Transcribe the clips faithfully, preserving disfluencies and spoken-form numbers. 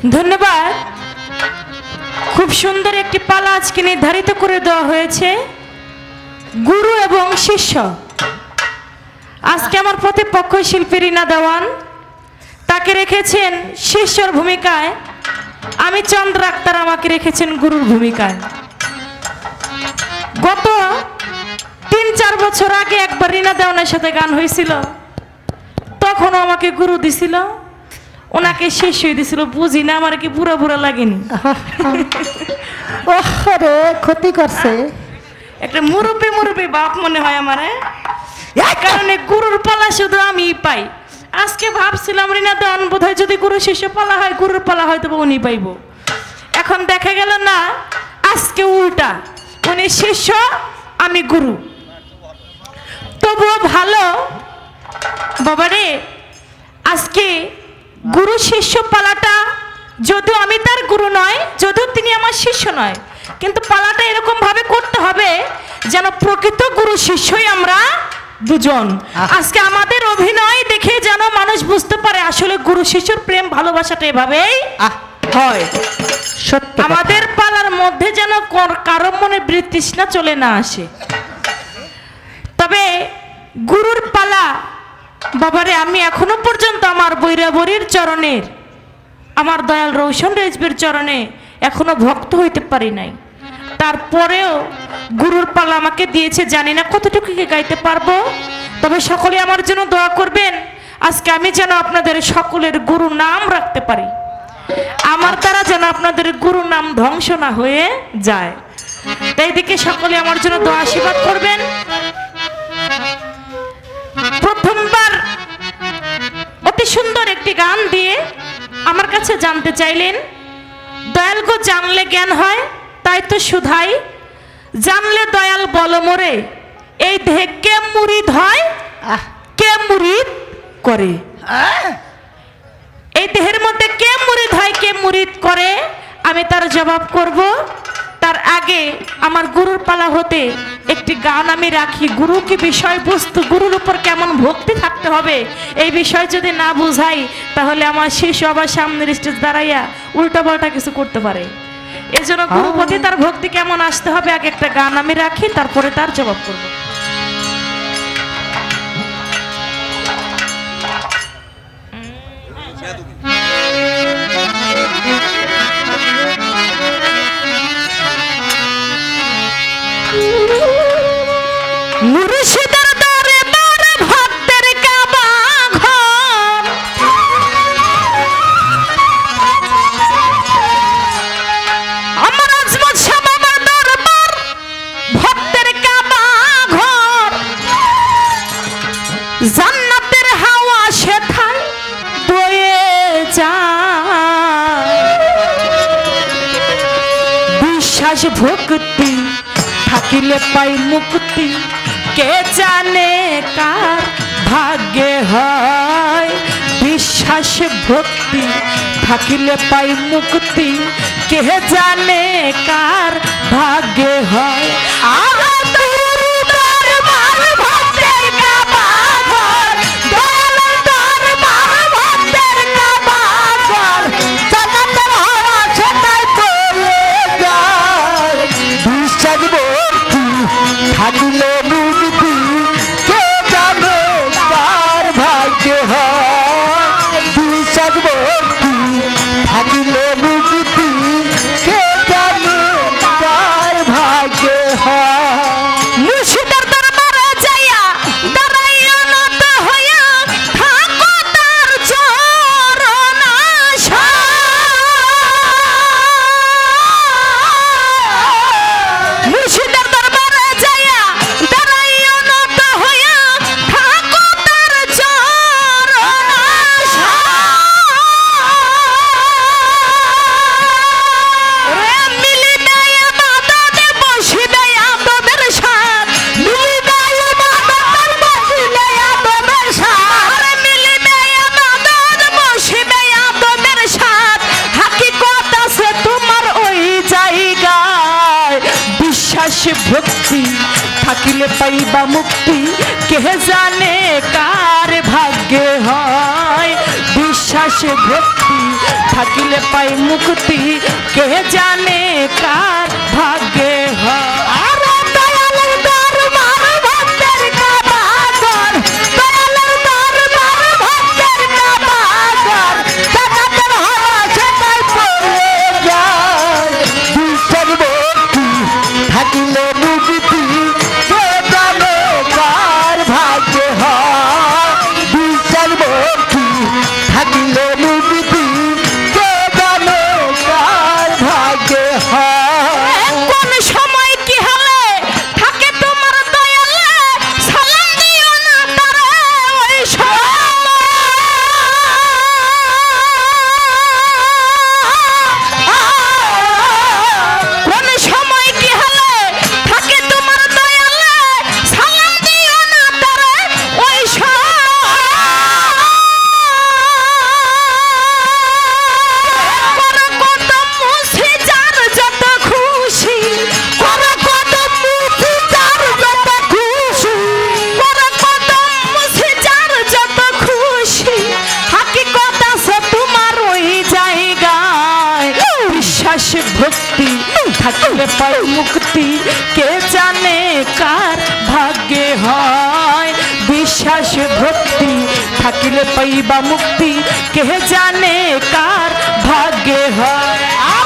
ধন্যবাদ। খুব সুন্দর একটি পালা আজকে নির্ধারিত করে দেওয়া হয়েছে, গুরু এবং শিষ্য। আজকে আমার প্রতিপক্ষ শিল্পী রিনা দেওয়ান, তাকে রেখেছেন শিষ্যর ভূমিকায়, আমি চন্দ্র আক্তার আমাকে রেখেছেন গুরুর ভূমিকায়। গত তিন চার বছর আগে একবার রিনা দেওয়ানের সাথে গান হয়েছিল, তখনও আমাকে গুরু দিছিল, ওনাকে শেষ হয়ে দিছিল। বুঝি না আমার কি বুড়া বুড়া লাগেনি? ওরে ক্ষতি করছে, একটা মুরব্বী মুরব্বী বাপ মনে হয় আমারে, এই কারণে গুরুর পালা শুধু আমি পাই। আজকে ভাবছিলাম রিনা দেওয়ান বোধহয় যদি গুরু শিষ্য পালা হয়, গুরুর পালা হয়তো উনি পাইব। এখন দেখা গেল না, আজকে উল্টা, উনি শিষ্য আমি গুরু। তবুও ভালো বাবারে, আজকে গুরু শিষ্য পালাটা যদিও আমি তার গুরু নয়, যদিও তিনি আমার শিষ্য নয়, কিন্তু পালাটা এরকম ভাবে করতে হবে যেন প্রকৃত গুরু শিষ্যই আমরা দুজন। আজকে আমাদের অভিনয় দেখে যেন মানুষ বুঝতে পারে আসলে গুরু শিষ্যর প্রেম ভালোবাসাটা এভাবেই হয়। সত্য আমাদের পালার মধ্যে যেন কারো মনে বিতৃষ্ণা চলে না আসে। তবে গুরুর পালা বাবারে, আমি এখনো পর্যন্ত আমার বৈরাবরীর চরণের, আমার দয়াল রৌশন রেজবির চরণে এখনো ভক্ত হইতে পারি নাই। তারপরেও গুরুর পালা আমাকে দিয়েছে, জানি না কতটুকু গাইতে পারবো, তবে সকলে আমার জন্য দোয়া করবেন আজকে আমি যেন আপনাদের সকলের গুরু নাম রাখতে পারি, আমার দ্বারা যেন আপনাদের গুরু নাম ধ্বংস না হয়ে যায়। তাই দিকে সকলে আমার জন্য দোয়া আশীর্বাদ করবেন। প্রথমবার অতি সুন্দর একটি গান দিয়ে আমার কাছে জানতে চাইলেন, দয়াল গো জানলে জ্ঞান হয়, তাই তো শুধাই, জানলে দয়াল বল মোরে, এই দেহে কে মুরিদ হয়, কে মুরিদ করে? এই দেহের মধ্যে কে মুরিদ হয়, কে মুরিদ করে? আমি তার জবাব করব। তার আগে আমার গুরুর পালা হতে একটি গান আমি রাখি। গুরু কি বিষয়বস্তু, গুরুর উপর কেমন ভক্তি থাকতে হবে, এই বিষয় যদি না বুঝাই তাহলে আমার শিষ্য আবার সামনের স্টেজ দাঁড়াইয়া উল্টা পাল্টা কিছু করতে পারে। এই জন্য গুরুর প্রতি তার ভক্তি কেমন আসতে হবে, আগে একটা গান আমি রাখি, তারপরে তার জবাব করব। মুর্শিদের দরবার ভক্তের কাবা ঘর, আমার আজমত শাহ বাবার দরবার ভক্তের কাবা ঘর, জান্নাতের হাওয়া সেথায় বয়ে যায়, বিশ্বাস ভক্তি থাকিলে পাই মুক্তি, কে জানে কার ভাগ্যে হয়, বিশ্বাস ভক্তি থাকিলে পাই মুক্তি, কে জানে কার ভাগ্যে হয়। থাকিলে মুক্তি, কে জানে কার ভাগ্য হয়, বিশ্বাস ভক্তি থাকিলে মুক্তি, কে জানে কার ভাগ্য হয়। মুর্শিদের দরবারে যাইয়া দাঁড়াইয়া নত হইয়া থাকো তার চরণ আশায়, মুর্শিদের দরবারে যাইয়া দাঁড়াইয়া নত হইয়া থাকো তার চরণ আশায়, মিলিবে আবাদতে বসিবে আদবের সাথ, মিলিবে আবাদতে বসিবে আদবের সাথ, মিলিবে আবাদত বসিবে আদবের সাথ, হাকিকত আছে তোমার ওই জায়গায়, বিশ্বাস ভক্তি থাকিলে পাইবা মুক্তি, কে জানে কার ভাগ্যে হয়, বিশ্বাস ভক্তি থাকিলে পাই মুক্তি কে জানে কার ভাগ্যে হয়। ভক্তি থাকিলে পাই মুক্তি কে জানে কার ভাগ্যে হয়। বিশ্বাস ভক্তি থাকিলে পাইবা মুক্তি কে জানে কার ভাগ্যে হয়।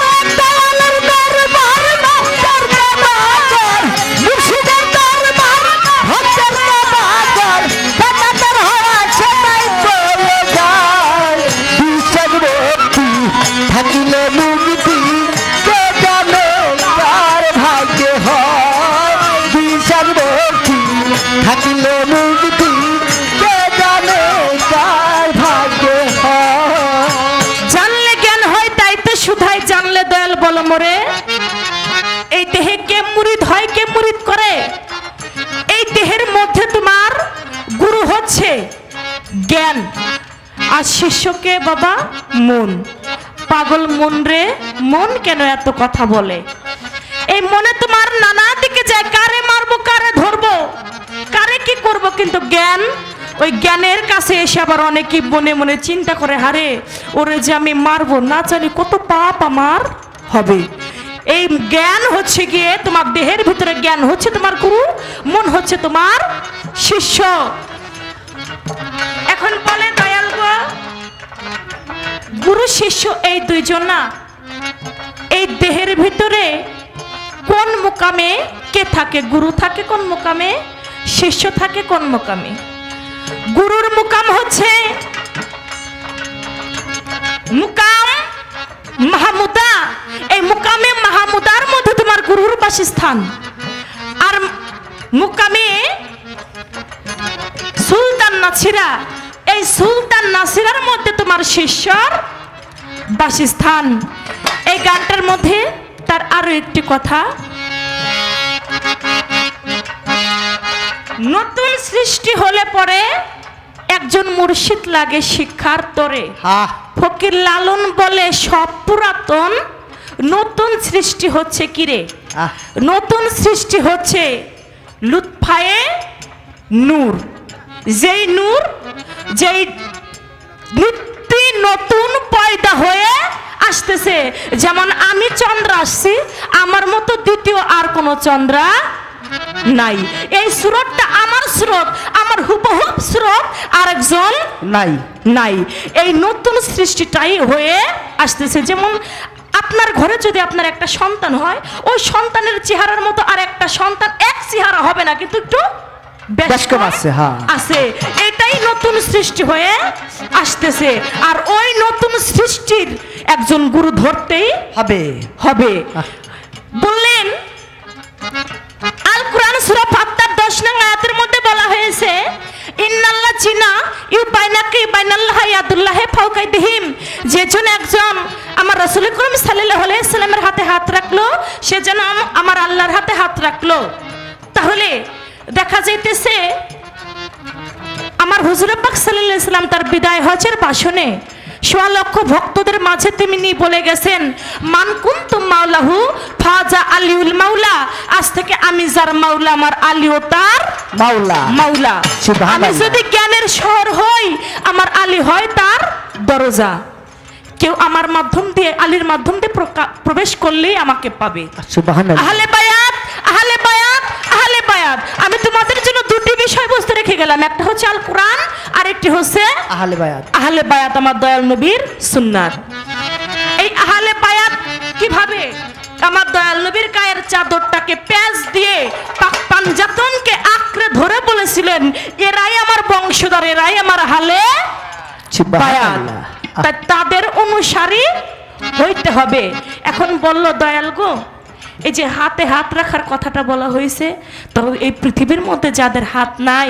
জানলে জ্ঞান হয় তাই তো শুধাই জানলে দয়াল বলো মোরে। এই দেহে কে মুরিদ হয় কে মুরিদ করে? এই দেহের মধ্যে তোমার গুরু হচ্ছে জ্ঞান আর শিষ্যকে বাবা মন। পাগল মন রে মন কেন এত কথা বলে? এই মনে তোমার নানা দিকে যায়, কারে মারবো কারে ধরবো কারে কি করব, কিন্তু জ্ঞান ওই জ্ঞানের কাছে এসে আবার অনেকেই মনে মনে চিন্তা করে হারে ওরে যে আমি মারবো না জানি কত পাপ আমার হবে। এই জ্ঞান হচ্ছে গিয়ে তোমার দেহের ভিতরে জ্ঞান হচ্ছে তোমার গুরু, মন হচ্ছে তোমার শিষ্য। এখন বলে দয়াল গো গুরু শিষ্য এই দুইজন না, এই দেহের ভিতরে কোন মুকামে কে থাকে? গুরু থাকে কোন মুকামে, শিষ্য থাকে কোন মুকামে? গুরুর মুকাম হচ্ছে মুকাম মাহমুদা। এই মুকামে মাহমুদার মধ্যে তোমার গুরুর বাসস্থান, আর মুকামে সুলতান নাসিরা, এই সুলতান নাসিরার মধ্যে তোমার শিষ্যর বাসস্থান। এই গানটার মধ্যে তার আরো একটি কথা, নতুন সৃষ্টি হলে পরে একজন মুর্শিদ লাগে শিক্ষার তরে। ফকির লালন বলে সব পুরাতন, নতুন সৃষ্টি হচ্ছে কিরে? নতুন সৃষ্টি হচ্ছে লুৎফায়ে নূর, যেই নূর যেই নিত্য নতুন পয়দা হয়ে আসতেছে। যেমন আমি চন্দ্র আসছি, আমার মতো দ্বিতীয় আর কোনো চন্দ্রা নাই। এই স্রোতটা আমার স্রোত, আমার হুবহুব স্রোত আরেকজন নাই নাই এই নতুন সৃষ্টিটাই হয়ে আসতেছে। যেমন আপনার ঘরে যদি আপনার একটা সন্তান হয়, ওই সন্তানের চেহারার মতো আর একটা সন্তান এক চেহারা হবে না, কিন্তু একটু আছে। এটাই নতুন সৃষ্টি হয়ে আসতেছে, আর ওই নতুন সৃষ্টির একজন গুরু ধরতেই হবে হবে বললেন। আল কুরআন সূরা ফাত্তার দশ নং আয়াতের মধ্যে বলা হয়েছে ইন্নাল্লাহ জিনা ইউবাইনাকা ইউবাইনাল্লাহ ইয়াদুল্লাহি ফাওকা আইদিহিম, যেজন একজন আমার রাসূল করিম সাল্লাল্লাহু আলাইহি সাল্লামের হাতে হাত রাখলো, সে যেন আমার আল্লাহর হাতে হাত রাখলো। তাহলে দেখা যাইতেছে আমার হুজুর পাক সাল্লাল্লাহু আলাইহি সাল্লাম তার বিদায় হজের ভাষণে সোয়া লক্ষ ভক্তদের মাঝে তিনি বলে গেছেন মান কুনতুম মাওলাহু ফাজা আলিউল মাওলা, আজ থেকে আমি যার মাওলা আমার আলীও তার মাওলা মাওলা। আমি যদি জ্ঞানের শহর হই, আমার আলী হয় তার দরজা। কেউ আমার মাধ্যম দিয়ে আলীর মাধ্যম দিয়ে প্রবেশ করলেই আমাকে পাবে। সুবহানাল্লাহ। আহলে বায়াত, আহলে বায়াত, আহলে বায়াত। আমি তোমাদের জন্য দুটি বিষয়বস্তু রেখে গেলাম, একটা হচ্ছে আল কোরআন আর একটি হচ্ছে আহলে বায়াত। আহলে বায়াত আমার দয়াল নবীর সুন্নাত। এই আহলে বায়াত কিভাবে আমার দয়াল নবীর গায়ের চাদরটাকে পেঁচ দিয়ে পাক পাঞ্জাতনকে আঁকড়ে ধরে বলেছিলেন, এরাই আমার বংশধর, এরাই আমার আহলে বায়াত, তাই তাদের অনুসারী হইতে হবে। এখন বলল দয়াল গো, এই যে হাতে হাত রাখার কথাটা বলা হয়েছে, তো এই পৃথিবীর মধ্যে যাদের হাত নাই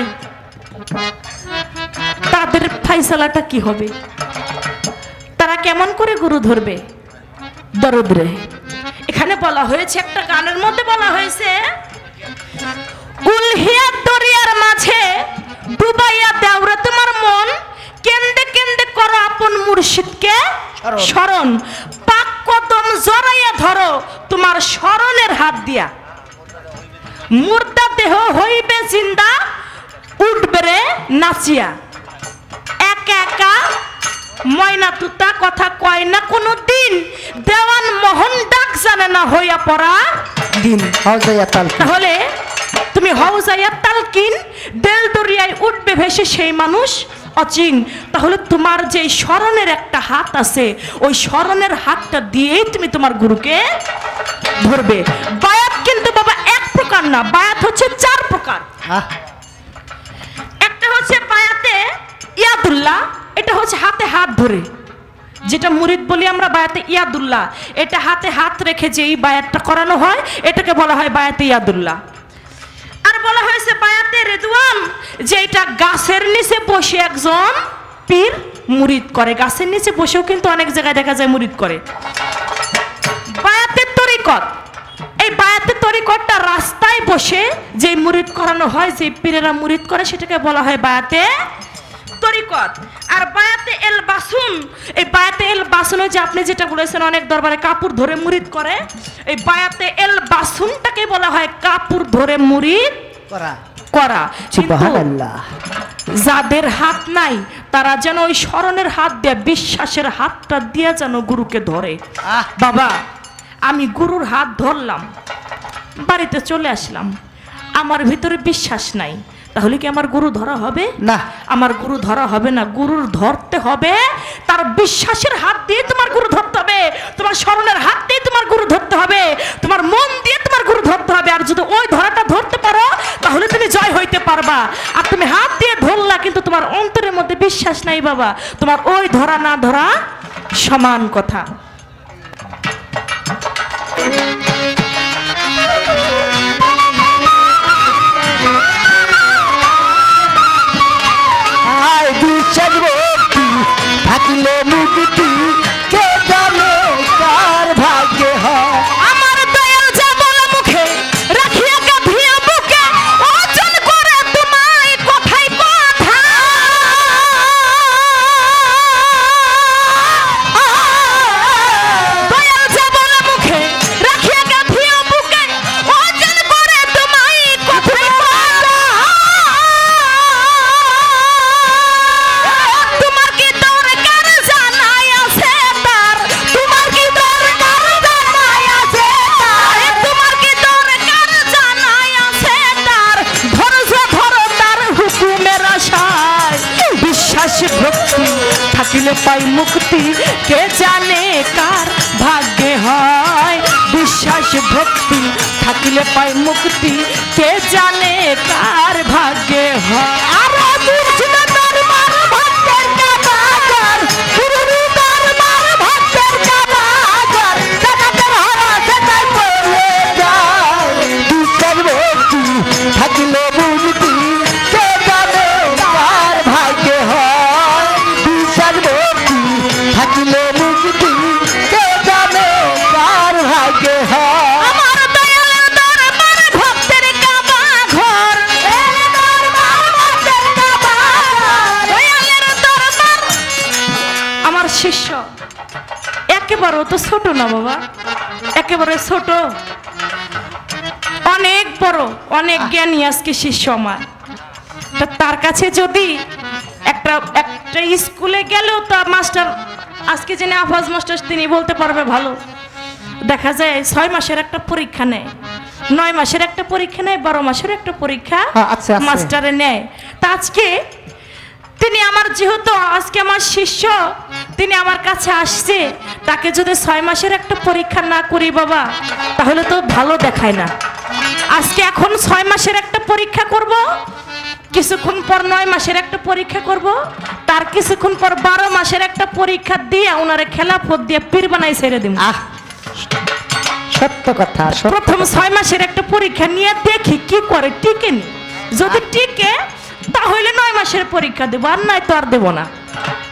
তাদের ফাইসালাটা কি হবে? তারা কেমন করে গুরু ধরবে? দরদ রে। এখানে বলা হয়েছে, একটা গানের মধ্যে বলা হয়েছে, উলহিয়া দরিয়ার মাঝে ডুবাইয়া দেওরে তোমার মন, কেন্দে কেন্দে করো আপন মুর্শিদকে স্মরণ, পাক কদম জড়াইয়া ধরো তোমার স্মরণের হাত দিয়া, মুর্দা দেহ হইবে জিন্দা উঠবে রে নাচিয়া, একা একা ময়না তুতা কথা কয় না কোনো দিন, দেওয়ান মোহন ডাক জানে না হইয়া পড়া দিন। তাহলে তুমি হওজাইয়া তালকিন, দেল দরিয়ায় উঠবে ভেসে সেই মানুষ অচিন। তাহলে তোমার যে স্মরণের একটা হাত আছে, ওই স্মরণের হাতটা দিয়েই তুমি তোমার গুরুকে ধরবে। বায়াত কিন্তু বাবা এক প্রকার না, বায়াত হচ্ছে চার প্রকার। একটা হচ্ছে বায়াতে ইয়াদুল্লাহ, এটা হচ্ছে হাতে হাত ধরে, যেটা মুরিদ বলি আমরা বায়াতে ইয়াদুল্লাহ, এটা হাতে হাত রেখে যে এই বায়াতটা করানো হয়, এটাকে বলা হয় বায়াতে ইয়াদুল্লাহ। আর বলা হয়েছে বায়াতে রিদওয়ান, যেটা গাছের নিচে বসে একজন পীর মুরিদ করে। গাছের নিচে বসেও কিন্তু অনেক জায়গায় দেখা যায় মুরিদ করে। বায়াতে তরিকত, এই বায়াতে তরিকতটা রাস্তায় বসে যে মুরিদ করানো হয়, যে পীরেরা মুরিদ করে, সেটাকে বলা হয় বায়াতে তরিকত। আর বায়াতে এল বাসুন, এই বায়াতে এল বাসুন যে আপনি যেটা বলেছেন অনেক দরবারে কাপড় ধরে মুরিদ করে, এই বায়াতে এল বাসুনটাকে বলা হয় কাপড় ধরে মুরিদ করা করা। সুবহানাল্লাহ। যাদের হাত নাই তারা যেন ওই স্মরণের হাত দিয়ে, বিশ্বাসের হাতটা দিয়ে যেন গুরুকে ধরে। বাবা, আমি গুরুর হাত ধরলাম, বাড়িতে চলে আসলাম, আমার ভিতরে বিশ্বাস নাই, তাহলে কি আমার গুরু ধরা হবে? না, আমার গুরু ধরা হবে না। গুরুর ধরতে হবে তার বিশ্বাসের হাত দিয়ে, তোমার গুরু ধরতে হবে, তোমার স্মরণের হাত দিয়ে তোমার গুরু ধরতে হবে, তোমার মন দিয়ে তোমার গুরু ধরতে হবে। আর যদি ওই ধরাটা ধরতে পারো তাহলে তুমি জয় হইতে পারবা। আর তুমি হাত দিয়ে ধরলা কিন্তু তোমার অন্তরের মধ্যে বিশ্বাস নাই বাবা, তোমার ওই ধরা না ধরা সমান কথা। থাকিলে মুক্তি কে জানে কার ভাগ্যে হয়। আমার দয়াল যা বলে মুখে রাখিয়া গাঁথিয়া বুকে, ওজন করে তোমায় কথাই কথা। দয়াল যা বলে মুখে রাখিয়া গাঁথিয়া বুকে, ওজন করে তোমায় কথাই কথা। তোমার কি দরকার জানাই আছে তার, তোমার কি দরকার জানাই আছে তার, তোমার কি দরকার জানাই আছে তার, ধৈর্য ধরো তার হুকুমের আশায়। বিশ্বাস ভক্তি থাকিলে পাই মুক্তি, কে জানে কার ভাগ্যে হয়। বিশ্বাস ভক্তি থাকিলে পাই মুক্তি, কে জানে কার ভাগ্যে হয়। আর বুঝলে দরবার ভক্তের কাবাগার, গুরুর দরবার ভক্তের কাবাগার, জগতের হারা সেটাই বলে যায়। বিশ্বাস ভক্তি থাকিলে মুক্তি, কে জানে কার ভাগ্যে হয়। বিশ্বাস ভক্তি থাকিলে মুক্তি, কে জানে কার ভাগ্যে হয়। আমার দয়ালের দরবার ভক্তের কাবাঘর, দরবার ভক্তের কাবাঘর, দয়ালের দরবার। আমার শিষ্য একেবারে তো ছোট না বাবা, একেবারে ছোট, অনেক বড়, অনেক জ্ঞানী আজকে শিষ্য আমার। তা তার কাছে যদি একটা একটা স্কুলে গেলেও তো মাস্টার আজকে যিনি আফাজ মাস্টার তিনি বলতে পারবে ভালো। দেখা যায় ছয় মাসের একটা পরীক্ষা নেয়, নয় মাসের একটা পরীক্ষা নেয়, বারো মাসের একটা পরীক্ষা আচ্ছা মাস্টারে নেয়। তা আজকে তিনি আমার যেহেতু আজকে আমার শিষ্য, তিনি আমার কাছে আসছে, তাকে যদি ছয় মাসের একটা পরীক্ষা না করি বাবা তাহলে তো ভালো দেখায় না। আজকে এখন ছয় মাসের একটা পরীক্ষা করব, কিছুক্ষণ পর নয় মাসের একটা পরীক্ষা করব, তার কিছুক্ষণ পর বারো মাসের একটা পরীক্ষা দিয়ে ওনারে খেলাফত দিয়ে পীর বানাই ছেড়ে দিব। আহ সত্য কথা। প্রথম ছয় মাসের একটা পরীক্ষা নিয়ে দেখি কি করে, টিকে নি। যদি টিকে তাহলে নয় মাসের পরীক্ষা দেবো, আর নয় তো আর দেবো না।